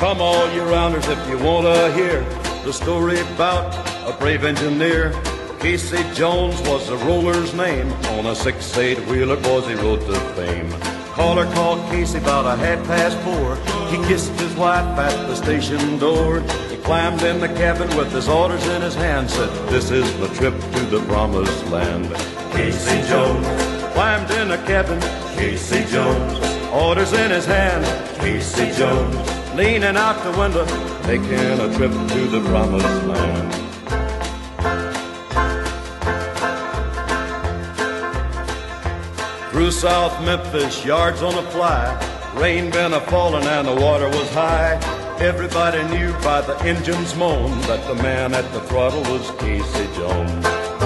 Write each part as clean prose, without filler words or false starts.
Come all you rounders if you want to hear the story about a brave engineer. Casey Jones was the roller's name. On a 6-8 wheeler, boys, he rode to fame. Caller called Casey about 4:30. He kissed his wife at the station door. He climbed in the cabin with his orders in his hand. Said, this is the trip to the promised land. Casey Jones climbed in the cabin. Casey Jones, orders in his hand. Casey Jones, leaning out the window, taking a trip to the promised land. Through South Memphis, yards on a fly, rain been a-falling and the water was high. Everybody knew by the engine's moan that the man at the throttle was Casey Jones.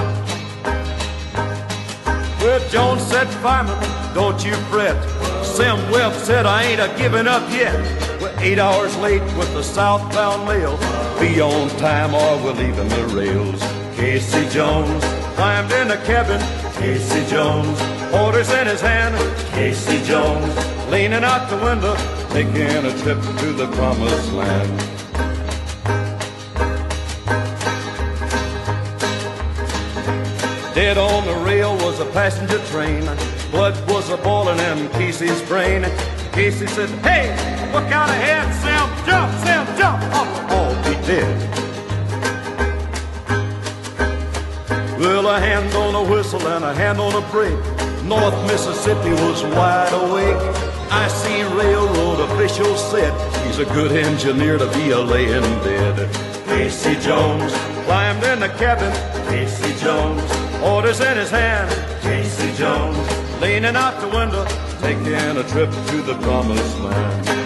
Well, Jones said, fireman, don't you fret. Sam Webb said, I ain't a-giving up yet. We're 8 hours late with the southbound mail. Be on time or we're leaving the rails. Casey Jones climbed in the cabin. Casey Jones, orders in his hand. Casey Jones, leaning out the window, taking a trip to the promised land. Dead on the rail was a passenger train. Blood was a-boiling in Casey's brain. Casey said, hey, look out ahead, Sam, jump, or all be dead. Well, a hand on a whistle and a hand on a brake. North Mississippi was wide awake. I see railroad officials said he's a good engineer to be a-laying dead. Casey Jones climbed in the cabin. Casey Jones, orders in his hand. Casey Jones, leaning out the window, taking a trip to the promised land.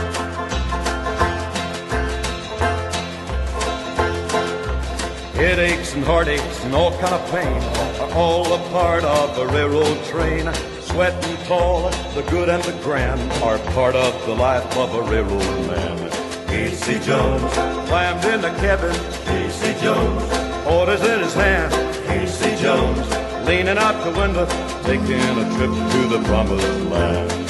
Headaches and heartaches and all kind of pain are all a part of the railroad train. Sweat and toil, the good and the grand, are part of the life of a railroad man. Casey Jones climbed in the cabin. Casey Jones, orders in his hand. Casey Jones, leaning out the window, taking a trip to the promised land.